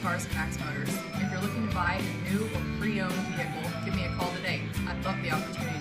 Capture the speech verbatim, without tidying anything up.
Cars at Max Motors. If you're looking to buy a new or pre-owned vehicle, give me a call today. I'd love the opportunity